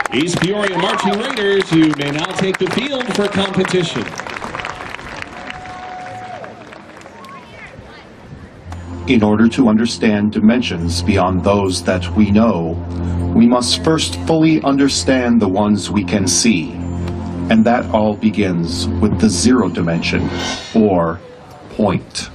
East Peoria Marching Raiders, you may now take the field for competition. In order to understand dimensions beyond those that we know, we must first fully understand the ones we can see. And that all begins with the zero dimension, or point.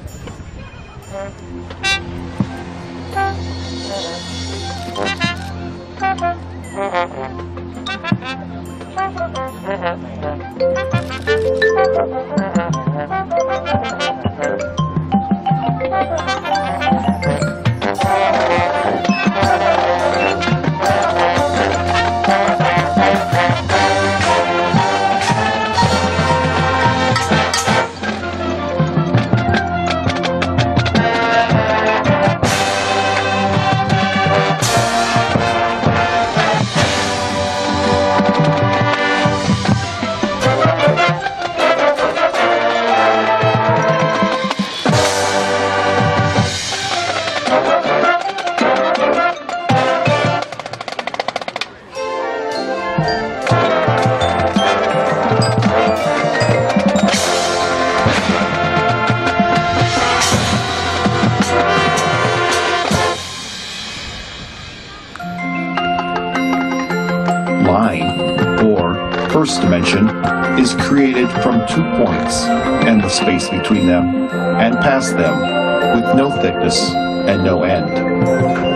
First dimension is created from 2 points and the space between them, and past them, with no thickness and no end.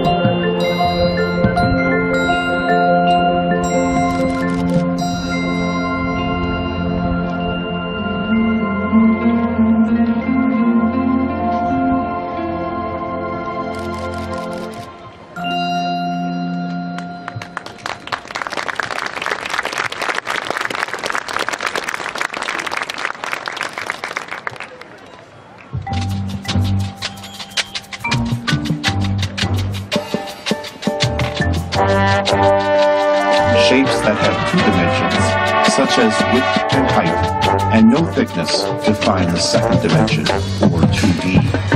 Shapes that have 2 dimensions, such as width and height, and no thickness, define the second dimension, or 2D.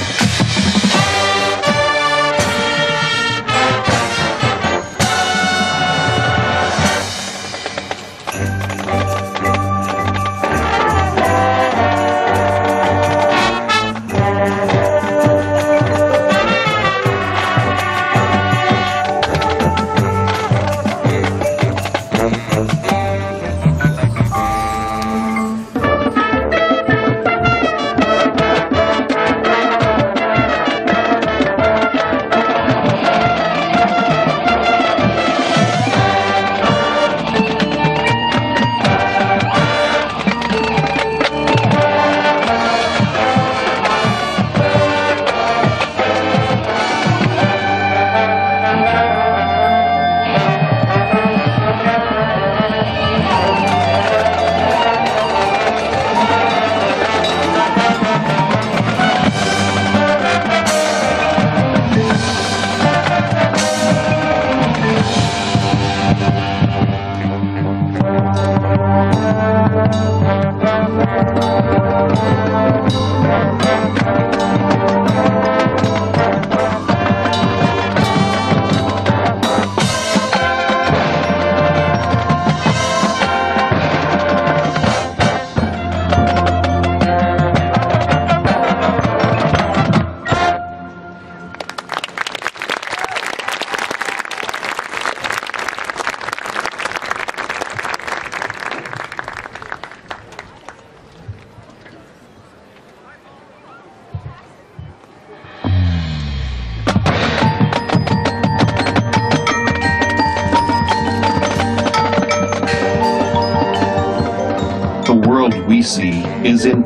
We see is in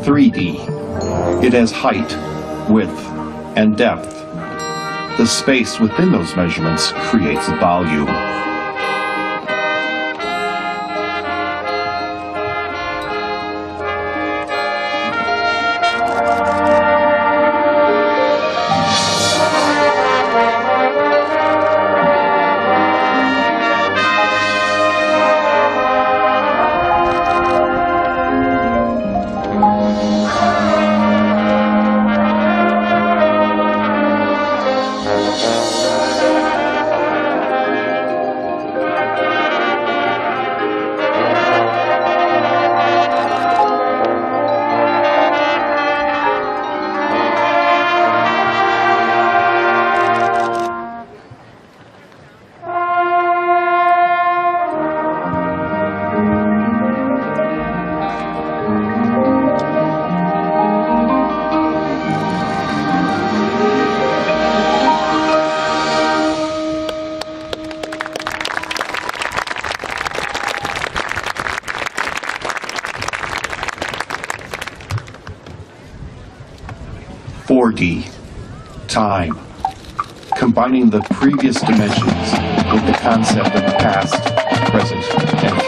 3D. It has height, width, and depth. The space within those measurements creates volume. 4D, time, combining the previous dimensions with the concept of past, present, and